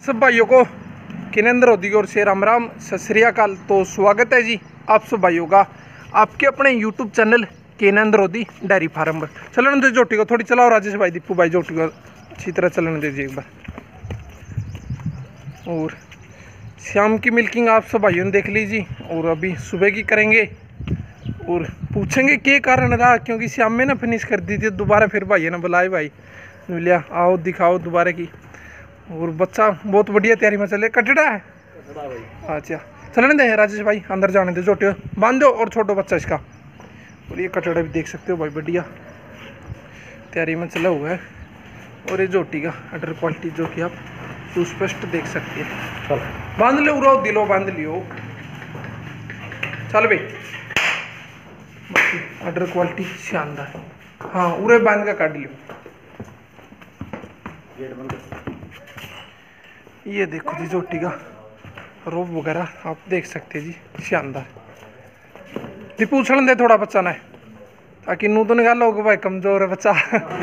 सब भाइयों को किनेंद्र होदी की ओर से राम राम सत श्री अकाल। तो स्वागत है जी आप सब भाइयों का आपके अपने यूट्यूब चैनल किनेंद्र होदी डेयरी फार्म पर। चलने दे जोटी को थोड़ी चलाओ राजेश भाई, दीपू भाई जोटी को अच्छी तरह चलने दीजिए एक बार। और शाम की मिल्किंग आप सब भाइयों ने देख लीजिए और अभी सुबह की करेंगे और पूछेंगे क्या कारण रहा, क्योंकि शाम में ना फिनिश कर दी थी दोबारा, फिर भाई ने बुलाए भाई लिया आओ दिखाओ दोबारा की। और बच्चा बहुत बढ़िया तैयारी में चले। कटड़ा है अच्छा, चलने दे राजेश भाई अंदर जाने दे, जोटे बांध दो और छोटो बच्चा इसका। और ये कटड़ा भी देख सकते हो भाई बढ़िया तैयारी में चला हुआ है। और ये जोटी का अडर क्वालिटी जो कि आप सुस्पष्ट देख सकते हैं। बांध लो उरो दिलो बांध लियो, चल भाई अडर क्वालिटी शानदार। हाँ उरे बांध का काट लियो। ये देखो जी जोटी का रोब वगैरह आप देख सकते हैं जी शानदार। दीपू उछलन दे थोड़ा बच्चा ना, ताकि नू तो निकाल लो भाई कमजोर है बच्चा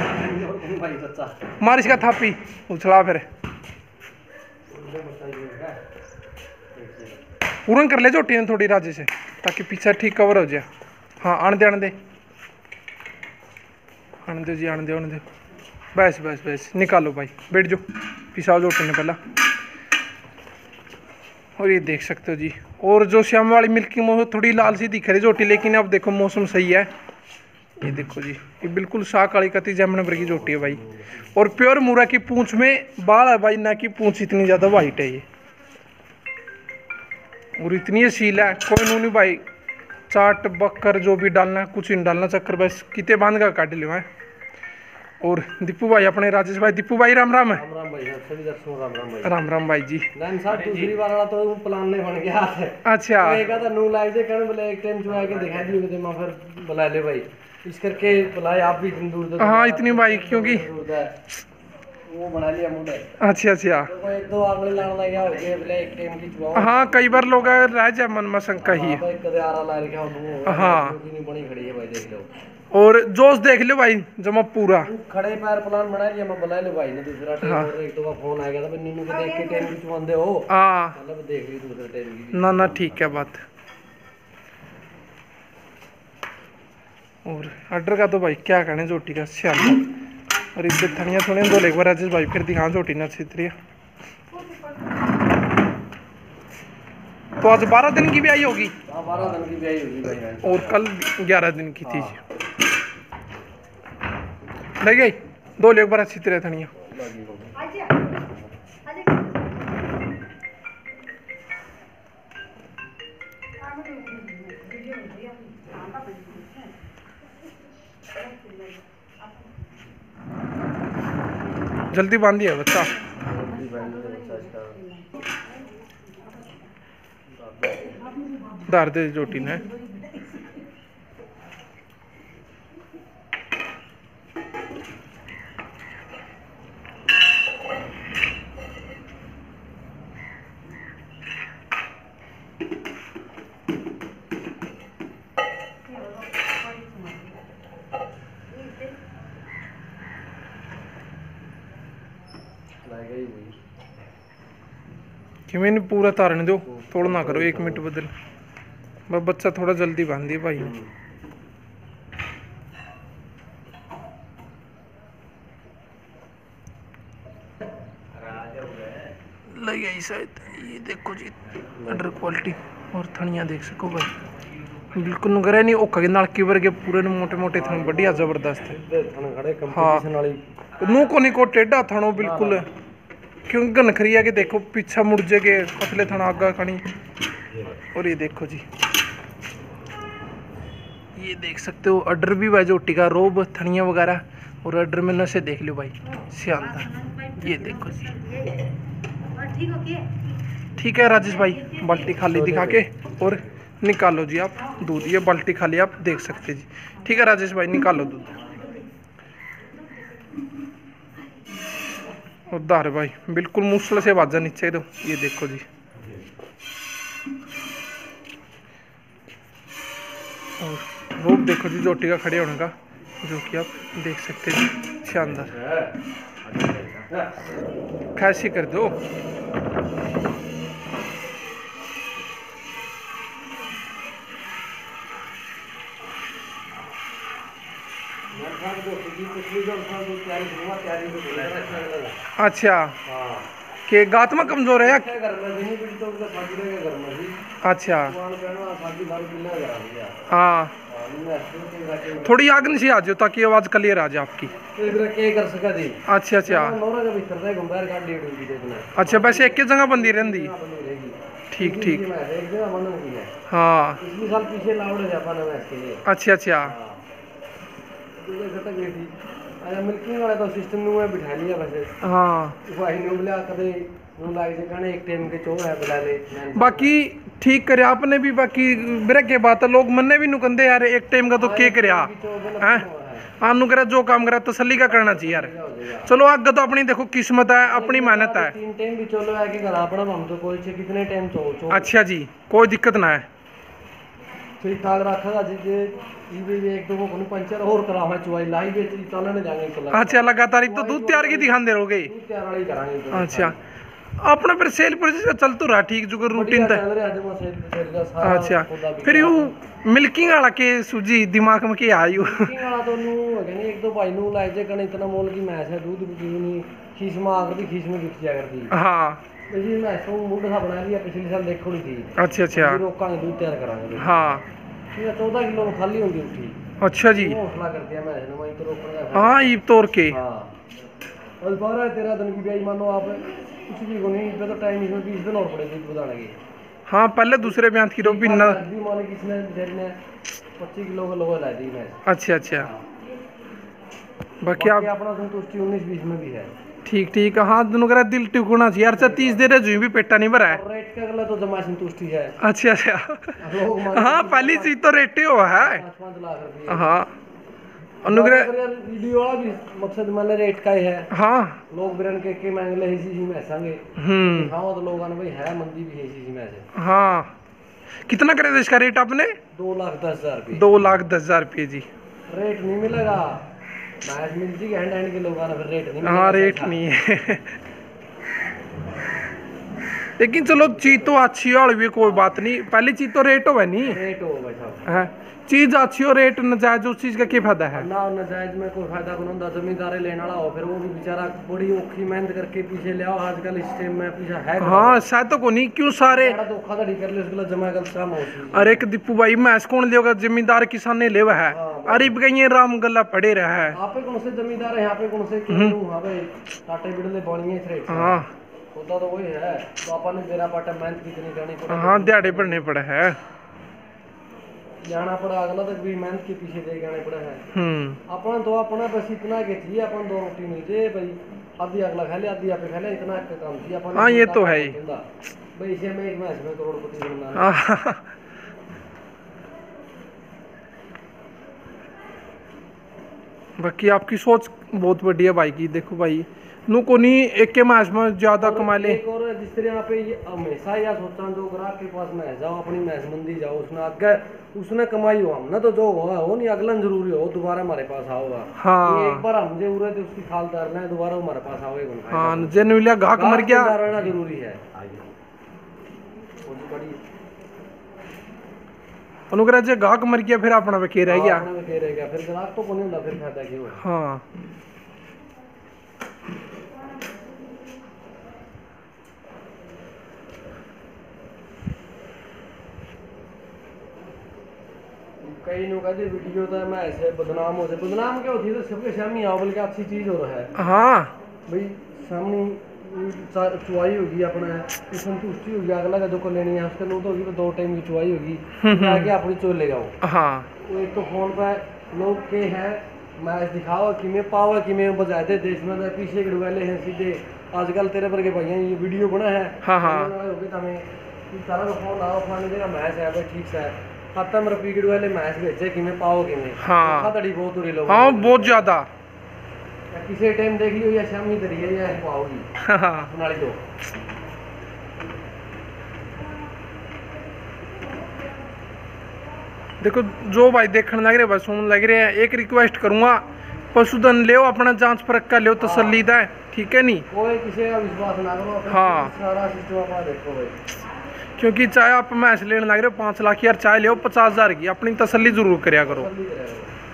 मार इसका थापी उछला फिर पूरन कर ले जोटी ने थोड़ी राजे से, ताकि पीछा ठीक कवर हो जाए। हाँ आने दे आने दे आने दे जी आने दे आने दे, बस बस बस निकालो भाई, बैठ जाओ पिसाओ जोटी ने पहला। और ये देख सकते हो जी, और जो शाम वाली मिल्की मोह थोड़ी लाल सी दिख रही जोटी, लेकिन अब देखो मौसम सही है। ये देखो जी ये बिल्कुल शाक वाली कती जैमन नंबर की जोटी है भाई। और प्योर मुरा की पूंछ में बाल है भाई, ना कि पूंछ इतनी ज़्यादा वाइट है ये, और इतनी असील है कोई नू नहीं भाई। चाट बक्कर जो भी डालना है कुछ नहीं डालना, चक्कर बस किते बांध का काट लियो है। और दीपू भाई अपने राजेश भाई, दीपू भाई राम राम है। राम भाई सभी दर्शकों राम राम भाई। राम राम भाई जी। साहब दूसरी बार वाला तो प्लान नहीं बन गया है। अच्छा तो एक आधा नू लाइव से कहने बोले एक टाइम जो आके दिखा दियो कि मैं फिर बुला ले भाई, इस करके बुलाए आप भी इतनी दूर तक। हाँ इतनी भाई क्योंकि वो बना लिया मुझे। अच्छा अच्छा तो एक दो आंगली लाने लग गया ये बोले एक टाइम की चुआओ। हाँ कई बार लोग रह जाए मन में शंका ही है। भाई कदे आरा ला रखा हूं। हाँ नहीं बनी खड़ी है भाई, देख लो और जोश देख लो भाई जमा पूरा खड़े पैर प्लान बना लिया। मैं बुला ले भाई ने दूसरा टाइम। हाँ। और एक दो का फोन आ गया था नीनू को देख के टाइम की चुआंदे हो। हाँ मतलब देख ली दूसरे टाइम की ना ना ठीक है बात। और ऑर्डर का तो भाई क्या कहने जोटी का शानदार। और इधर थनिया थोड़े दो एक बार राजेश भाई फिर दिखा जोटी ना अच्छी तरह। तो आज 12 दिन की भी आई होगी। 12 दिन की ब्याही होगी भाई। और कल 11 दिन की थी। लग गई दो एक बार अच्छी तरह थनिया। जल्दी बांधी है बच्चा। दार दे जोटी ने कि मैंने पूरा तारने दो, थोड़ा ना करो 1 मिनट बदल बस बच्चा थोड़ा जल्दी बांध दिया भाई। लग गई शायद। ये देखो जी अंडर क्वालिटी और थनिया देख सको भाई बिल्कुल नगरे नहीं ओका के नाल की वर्गे पूरे मोटे मोटे थन बढ़िया जबरदस्त है। हाँ नू को नहीं को टेढ़ा थनो बिल्कुल, क्योंकि गनखरिया के देखो पीछा मुड़ जे के पतले थना आगा खड़ी। और ये देखो जी ये देख सकते हो अडर भी भाई जोटी का रोब थनिया वगैरह, और अडर में नशे देख लो भाई शानदार। ये देखो जी ठीक है राजेश भाई बाल्टी खाली दिखा के और निकालो जी आप दूध। ये बाल्टी खाली आप देख सकते जी। ठीक है राजेश भाई निकालो दूध। उधार भाई बिल्कुल मुसल से बाजा नीचे दो। ये देखो जी और रोप देखो जी जोटी का खड़े होने का, जो कि आप देख सकते हैं शानदार। खासी कर दो। अच्छा, के गात में कमजोर है। अच्छा, हाँ थोड़ी आगन से आ जाओ ताकि आवाज क्लियर आ जाए आपकी। अच्छा अच्छा अच्छा, वैसे एक ही जगह बंदी रहती। ठीक ठीक, हाँ अच्छा अच्छा, मिल्किंग वाला तो सिस्टम नु है बिठा लिया वैसे। हाँ भाई नु बुला कदे नु लाग जे कहने एक टाइम के चो है बुला ले। बाकी ठीक करे आपने भी। बाकी ब्रेक के बात है, लोग मन्ने भी नुकंदे यार एक टाइम का तो के करया हैं। हाँ नु करा जो काम करा तसल्ली का करना चाहिए यार। चलो आगे तो अपनी देखो किस्मत है, अपनी मेहनत है। तीन टाइम भी चलो है कि घर अपना हम तो कोई से कितने टाइम चो। अच्छा जी, कोई दिक्कत ना है। ठीक ठाक रखेगा जी। ये एक दो को पंचर और करावा चुवाई लाई बेच चलने जाएंगे तो। अच्छा, लगातार एक तो दूध तैयार की दिखान दे रहोगे। दूध तैयार वाली करांगे। अच्छा, अपना फिर सेल प्रोसेस का चल तो रहा ठीक जो रूटीन था। अच्छा, फिर यू मिल्किंग वाला के सूजी दिमाग में के आयु। मिल्किंग वाला तो नु कहने एक दो भाई नु लाए जे कने इतना मोल की मैच है, दूध की नहीं खीस में आकर भी खीस में दिख जाया करती। हां, जी मैं तो मूड सा बना लिया, पिछले साल देखो नहीं थी। अच्छा अच्छा, रोकांगे दूध तैयार करांगे। हां, ये 14 किलो में खाली होगी उठी। अच्छा जी, हौसला कर दिया मैं ने वहीं तो रोकना। हां ईब तोड़ के। हां, और 12-13 दिन की ब्याज मानो आप कुछ भी को नहीं, इतना तो टाइम इसमें 20 दिन और पड़ेगी बताने की। हाँ पहले दूसरे ब्याज की रोबी ना भी माने किसने देने 25 किलो का लोहा ला दी मैं। अच्छा अच्छा, बाकी आप अपना संतुष्टि 19-20 में भी है। ठीक ठीक, हाँ दोनों का दिल टुकना चाहिए यार। 30 दे रहे जो भी पेटा नहीं भरा है। रेट का अगला तो जमा संतुष्टि है। अच्छा अच्छा, हाँ पहली चीज तो रेट ही हुआ है। 5-5 लाख रुपए। हाँ अनुग्रह वीडियो वाला भी मकसद मान रेट का ही है। हाँ लोग बिरन के मांग ले इसी चीज में संगे। हाँ तो लोग भाई है मंदी भी है इसी चीज में से। हाँ कितना करे थे इसका रेट आपने? 2,10,000 रुपये। 2,10,000 रुपये जी। रेट नहीं मिलेगा, मैच मिलती है हैंड हैंड के लोग फिर रेट नहीं मिलेगा। हाँ रेट नहीं है। लेकिन चलो चीज तो अच्छी है, भी कोई बात नहीं। पहली चीज तो रेट हो नहीं, रेट हो भाई साहब। हाँ चीज अच्छी हो, रेट नजायज, उस चीज का क्या फायदा है ना। नजायज में कोई फायदा को नहीं। जमींदारे लेने वाला हो फिर वो भी बेचारा बड़ी औखी मेहनत करके पीछे ले आओ। आजकल इस टाइम में पीछे है। हाँ शायद तो को नहीं क्यों सारे धोखाधड़ी कर ले उसके जमा गलत काम हो। अरे एक दीपू भाई मैस कौन लेगा? जमींदार किसान ने लेवा है। अरे कहीं राम गला पड़े रहा है। यहाँ पे कौन से जमींदार है, यहाँ पे कौन से वहाँ पे काटे बिड़ले बनी है। हाँ होता तो वही है। तो अपन मेरा पाटा मेहनत कितनी करनी पड़े। हाँ दिहाड़े पड़ने पड़े है, जाना पड़ा अगला तक भी मेहनत के पीछे दे जाने पड़ा है। अपना तो अपना बस इतना के थी अपन 2 रोटी नहीं दे भाई, आधी अगला खा ले आधी आप खा ले, इतना काम थी अपन। हाँ ये तो है ही भाई, इसे में एक मैच में करोड़पति बनना है। बाकी आपकी सोच बहुत बढ़िया भाई की। देखो भाई नु को नहीं एक के मैच में ज्यादा कमा ले। एक और जिस तरह यहाँ पे ये हमेशा या सोचता जो ग्राहक के पास मैच जाओ, अपनी मैच मंदी जाओ, उसने आगे उसने कमाई हो, हम ना तो जो हो नहीं अगला जरूरी हो दोबारा हमारे पास आओगा। हाँ एक बार हम जो उरे थे उसकी खाल डालना है, दोबारा हमारे पास आओगे। हाँ जन मिला गाहक मर गया रहना जरूरी है। अनुग्रह जे गाहक मर गया फिर अपना के रह गया। फिर ग्राहक तो कौन होता, फिर फायदा क्यों? हाँ कई लोग कहते वीडियो तो मैं ऐसे बदनाम हो जाए। बदनाम क्या होती है? तो सबके सामने आओ, बल्कि अच्छी चीज हो रहा है। हाँ भाई सामने चुवाई होगी, अपना संतुष्टि होगी, अगला का जो को लेनी है उसके लोग होगी तो 2 टाइम की चुवाई होगी, आगे अपनी चोर ले जाओ। हाँ वो एक तो फोन पे लोग के हैं मैच दिखाओ कि मैं पावर कि मैं बजाते देश में पीछे के डुबेले हैं सीधे। आजकल तेरे पर के भैया ये वीडियो बना है। हाँ हाँ सारा फोन आओ फलाने जगह मैच है भाई, ठीक से खाता मेरा पीकेट वाले मैच भेजे कि मैं पाओ कि मैं। हाँ धोखाधड़ी बहुत हो रही लोग। हाँ बहुत ज्यादा। किसी टाइम देख लियो या शामी तरीके या पाओगी। हाँ नाली दो देखो जो भाई देखने लग रहे बस सुन लग रहे हैं, एक रिक्वेस्ट करूंगा पशुधन ले अपना जांच परख का लो तसल्ली दा। ठीक है नहीं, कोई किसी का विश्वास ना करो, अपना हाँ। सारा सिस्टम अपना देखो भाई। क्योंकि चाहे आप मैच लेने लग रहे हो 5 लाख यार, चाहे ले 50,000 की, अपनी तसल्ली जरूर करया करो। तसल्ली करेगा।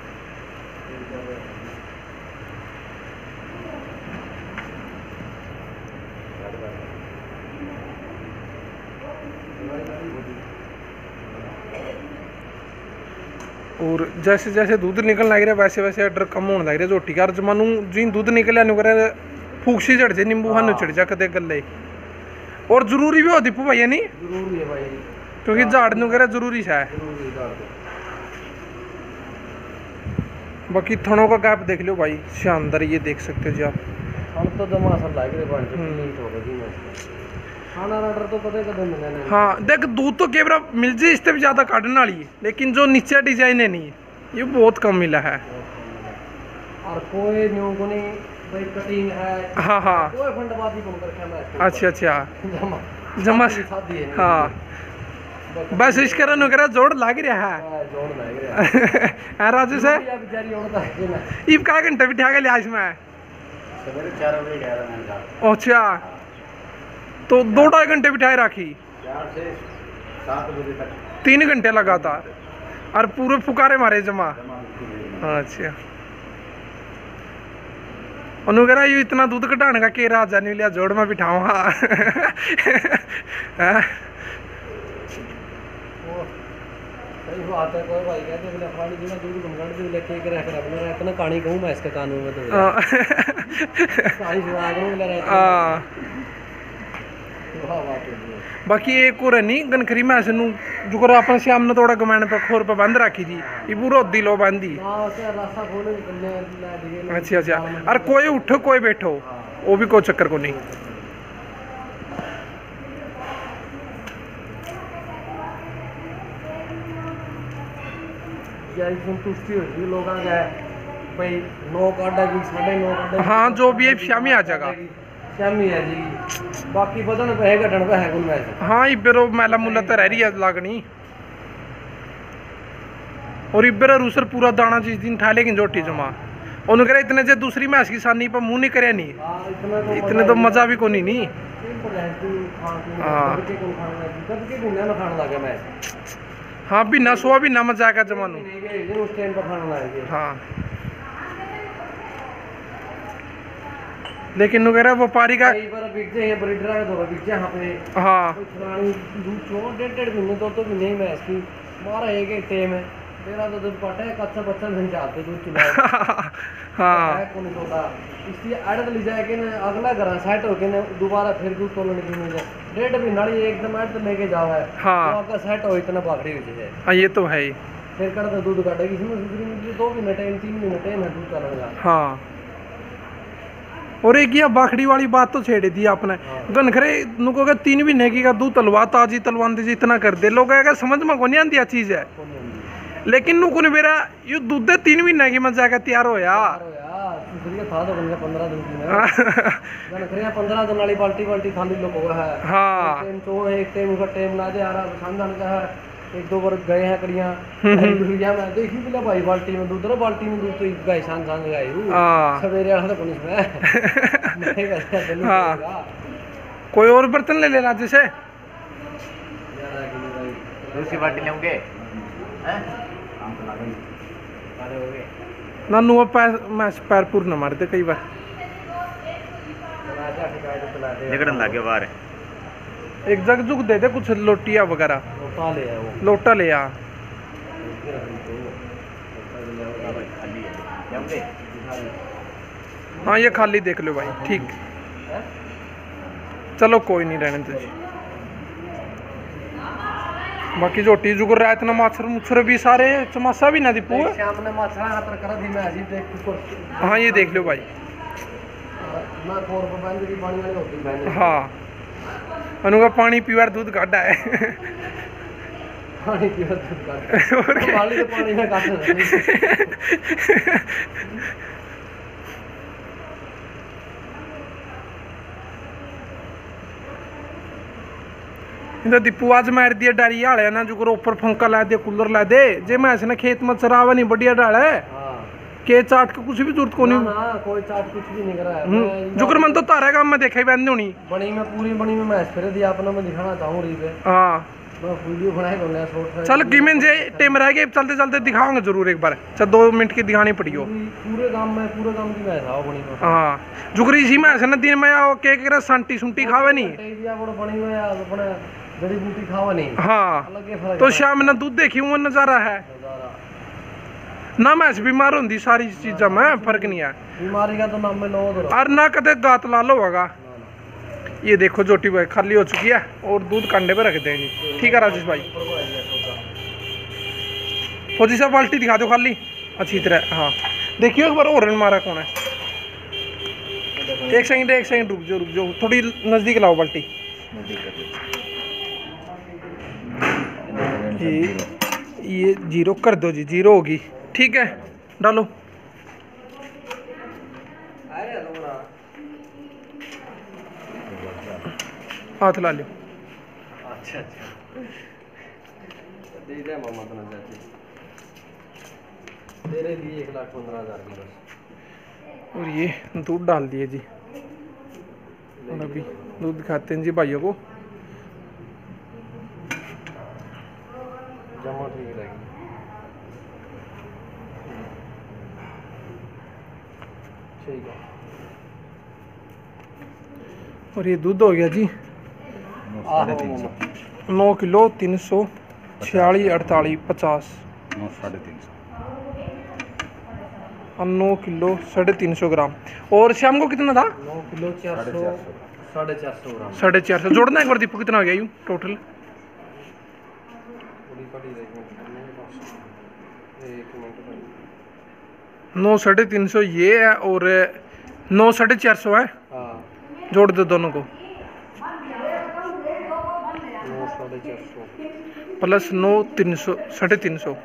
और जैसे जैसे दूध निकलने लग रहा वैसे वैसे ऑर्डर कम होने लग रहे झोटी का जमानू जी दूध निकलिया नु करे फूकसी चढ़ जाए नींबू हानु चढ़ जा कदे गले। और जरूरी भी हो दीपू भाई नहीं, जरूरी है भाई, क्योंकि झाड़ नु करे जरूरी है। जरूरी है। बाकी थनों का गैप देख लो भाई, शानदार, ये देख सकते हो जी आप। हम तो जमा असल लाग रहे पांच मिनट हो गए मैं खाना ऑर्डर तो पता कदम मिलने नहीं। हाँ देख दूध तो केवरा मिल जाए, इससे भी ज़्यादा काटने वाली है, लेकिन जो नीचे डिजाइन है नहीं, ये बहुत कम मिला है। और कोई न्यू को नहीं भाई, कटिंग है, हाँ हाँ, कोई फंडबाजी कम करके मैं अच्छा अच्छा, जमा जमा शादी है। हाँ बस इस कारण वगैरह जोड़ लग रहा है। जोड़ लग रहा है राजू से है बेचारी होता है ना। इब का घंटा बिठा के लिया इसमें, सवेरे 4 बजे गया था मैंने। अच्छा तो 2-2.5 घंटे बिठाए रखी, 4 से 7 बजे तक 3 घंटे लगातार, और पूरे फुकारे मारे जमा। अच्छा उन्होंने कहा ये इतना दूध कटाने का के राजा नहीं लिया, जोड़ में बिठाऊंगा। सही बात है। कोई भाई कहते हैं फलानी जी ना दूध घुमगड़ दे लेके के रख रहा इतना कहानी कहूं मैं इसके कानून में तो कहानी सुना करूं ले रहा है। वाह वाह। बाकी एक और है नहीं गनखरी में ऐसे जो कर अपन श्याम ने थोड़ा गमैन पे खोर पे बंद रखी थी, ये पूरा दिलो बंदी। हां क्या रास्ता खोले निकलने ला दिए। अच्छा अच्छा, और कोई उठो कोई बैठो, वो भी कोई चक्कर को नहीं। यही संतुष्टि होगी लोगों का भाई, 9 काटा की 9.5 काटा। हाँ जो भी है शामी आ जाएगा, शामी है जी। बाकी बदन पे है घटन पे है कुल में। हाँ इबेरो मैला मुला तो रह रही है लागनी, और इबेर रूसर पूरा दाना जिस दिन ठा लेकिन जोटी जमा उन्होंने कहा इतने जे दूसरी मैच की सानी पर मुंह नहीं करे नहीं, इतने तो मजा भी कोनी नहीं। हाँ भी ना सोआ भी ना मजा आएगा जमानू। हाँ लेकिन वगैरह व्यापारी का हाँ 1.5 महीने 2 महीने ही मैच की मारा एक टेम है मेरा तो दूध पटा है कच्चा बच्चा नहीं चाहते दूध चुला। हाँ इसलिए अड़द ले जाके ना अगला घर सेट होके ना दोबारा फिर दूध तोलने की नहीं जाए 1.5 महीना एकदम अड़द लेके जाओ है। हाँ तो आपका सेट हो इतना बाखड़ी हो जाए। हाँ ये तो है ही, फिर कर दूध काटेगी इसमें 2 महीने टाइम 3 महीने टाइम है दूध चलेगा। हाँ और एक ये बाखड़ी वाली बात तो छेड़ दी आपने, गनखरे नुको 3 महीने की का दूध तलवा ताजी तलवान दीजिए इतना कर दे, लोग अगर समझ में को नहीं आती चीज है, लेकिन नुको ने मेरा ये दूध 3 महीने की मजा का तैयार हो यार। था तो 15 दिन की 15 दिन वाली बाल्टी खाली लोग हुआ है। हाँ तो एक टाइम का टाइम ना दे आ रहा खानदान का है, 1-2 बार गए हैं कड़ियां मैं देखी बोला भाई बाल्टी में दूध रो बाल्टी में दूध तो गाय शान गाय सवेरे वाला तो पुलिस में। हाँ कोई और बर्तन ले लेना जैसे दूसरी बाल्टी लेंगे ना नुआ पैर मैं पैर पूर न मारते कई बार निकलने लगे बाहर। एक जग जुग दे दे कुछ लोटिया वगैरह, लोटा ले आ। हाँ ये खाली देख लो भाई, ठीक चलो कोई नहीं रहने दीजिए। बाकी जोटी जुगर रहा इतना मच्छर मुच्छर भी सारे चमासा भी ना दीपू। हाँ ये देख लो भाई। हाँ अनुका पानी पीवार दूध काटा है। पानी पीवार दूध काटा पानी में काटा। दीपू आज मार दिया डारी ना जो ऊपर फंका ला दे कूलर ला दे जे मैं खेत में चरावा नहीं बढ़िया डाल है के चाट का कुछ भी जरूरत को नहीं। ना कोई चाट कुछ भी नहीं करा है। जुकर मन तो तारा काम में देखा ही बंद होनी बनी में पूरी बनी में मैं फिर दिया अपना मैं दिखाना चाहूँ री पे। हाँ मैं वीडियो बनाए को नया शॉर्ट चल कीमें जे टेम रह गए चलते चलते दिखाऊंगा जरूर एक बार। चल 2 मिनट की दिखानी पड़ी हो पूरे गांव की मैं था बनी में। हाँ जुगरी इसी में ऐसे न दिन में आओ के करे सांटी सुंटी खावे नहीं दिया बड़ा बनी में अपने जड़ी बूटी खावा नहीं। हाँ अलग ही फर्क तो शाम में दूध देखी वो नजारा है ना। मैं बीमार होंगी सारी चीज़ों में फर्क नहीं है। बीमारी का तो नाम में लो और ना कदे गात लाल होगा। ये देखो जोटी भाई खाली हो चुकी है और दूध कंडे पे रख देंगे। ठीक है राजेश भाई फौजी साहब बाल्टी दिखा दो खाली अच्छी तरह। हाँ देखियो एक बार और मारा कौन है। एक सेकंड रुक जाओ थोड़ी नजदीक लाओ बाल्टी। ये 0 कर दो जी 0 होगी। ठीक है डालो। हाथ ला लो। अच्छा दे दे मामा तो ना तेरे लिए 1,15,000 की बस। और ये दूध डाल दिए जी और अभी दूध दिखाते हैं जी भाइयों को। जमा ठीक रहेगी। ठीक है और ये दूध हो गया जी 9 किलो 346 48 50 9 किलो 350 ग्राम। और शाम को कितना था? 9 किलो 400 450 ग्राम 450 जोड़ना एक बार दीपू कितना हो गया यूँ टोटल? 9 350 ये है और 9 450 है। हाँ जोड़ दो दोनों को 9 450 प्लस 9 300 350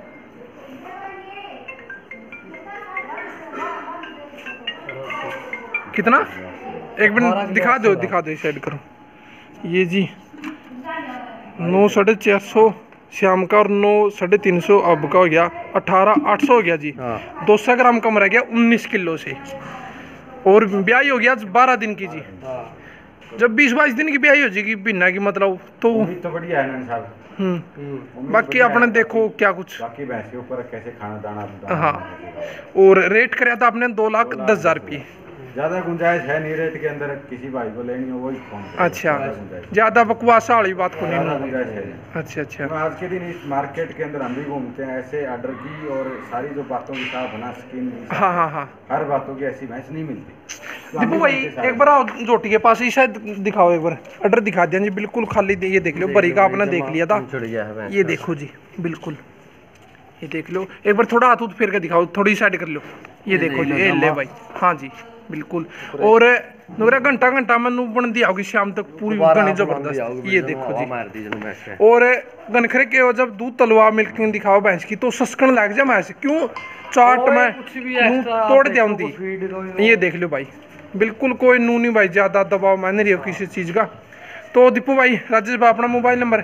कितना? एक मिनट दिखा दो साइड करो। ये जी 9 450 शाम का और 9 350 अब का हो गया 18 800 हो गया जी। 200 ग्राम कम रह गया 19 किलो से। और ब्याही हो गया 12 दिन की जी। जब 20-22 दिन की ब्याही हो जाएगी बिना की मतलब तो बढ़िया है साहब। बाकी आपने देखो क्या कुछ बाकी भैंस के ऊपर कैसे खाना दाना। हाँ और रेट कराया था आपने 2,10,000 रुपये। ज्यादा गुंजाइश है नहीं रेट के अंदर किसी भाई को लेनी हो वही फोन करें। अच्छा ज्यादा बकवास वाली बात को नहीं। गुंजाइश है। अच्छा आज के दिन इस मार्केट के अंदर हम भी घूमते हैं ऐसे ऑर्डर की और सारी जो बातों की साफ बना स्किन हाँ हर बातों की ऐसी भैंस नहीं मिलती। दीपू भाई एक बार आओ जोटी के पास ही शायद दिखाओ एक बार ऑर्डर दिखा दिया जी बिल्कुल खाली। ये देख लो बरी का आपने देख लिया था। ये देखो जी बिल्कुल ये देख लो एक बार थोड़ा हाथ फिर के दिखाओ थोड़ी साइड कर लो। ये देखो जी ये ले भाई। हाँ जी बिल्कुल। और नगरा घंटा मैनू बन दी आओगी शाम तक पूरी घनी जबरदस्त। ये देखो जी और गनखरे के जब दूध तलवा मिल्किंग दिखाओ भैंस की तो सस्कन लग जा भैंस क्यों चाट में तोड़ दिया। ये देख लो भाई बिल्कुल कोई नू नहीं भाई ज्यादा दबाव मैं नहीं रही किसी चीज का। तो दीपू भाई राजेश भाई अपना मोबाइल नंबर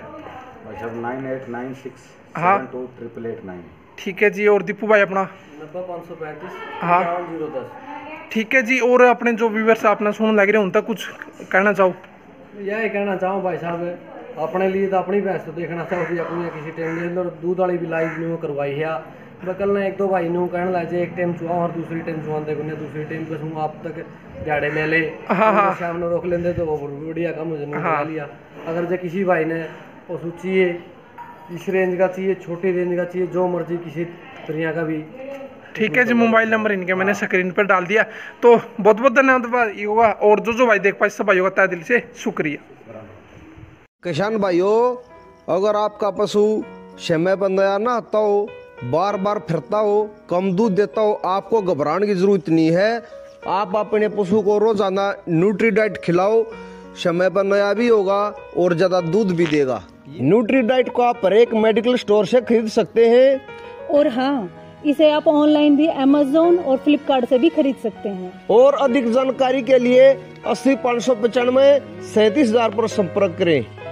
9896 हाँ 72889। ठीक है जी। और दीपू भाई अपना 90 हाँ 010। ठीक है जी। और अपने जो व्यूअर्स आपने सुन लग रहे उन तक कुछ कहना चाहो? यही कहना चाहूँ भाई साहब अपने लिए तो अपनी भैंस तो देखना चाहो कि अपनी किसी टाइम दूध वाली भी लाइव न्यू करवाई है। मैं कल ना 1-2 भाई न्यू कहने लगे एक टाइम चुआ और दूसरी टाइम चुआ देखो दूसरी टाइम पे सुन आप तक दिहाड़े मेले शाम में रोक लेंगे तो वो बढ़िया काम हो जाए लिया। अगर जो किसी भाई ने पशु चाहिए इस रेंज का चाहिए छोटी रेंज का चाहिए जो मर्जी किसी तरह का भी। ठीक है जी। मोबाइल नंबर इनके मैंने स्क्रीन पर डाल दिया। तो बहुत बहुत धन्यवाद होगा और जो भाई देख पाए सब भाइयों का तहे दिल से शुक्रिया। किसान भाइयों अगर आपका पशु समय पर नया ना आता हो बार बार फिरता हो कम दूध देता हो आपको घबराने की जरूरत नहीं है। आप अपने पशु को रोजाना न्यूट्री डाइट खिलाओ समय पर नया भी होगा और ज्यादा दूध भी देगा। न्यूट्री डाइट को आप हर एक मेडिकल स्टोर से खरीद सकते हैं। और हाँ इसे आप ऑनलाइन भी Amazon और Flipkart से भी खरीद सकते हैं। और अधिक जानकारी के लिए 80 595 37,000 पर संपर्क करें।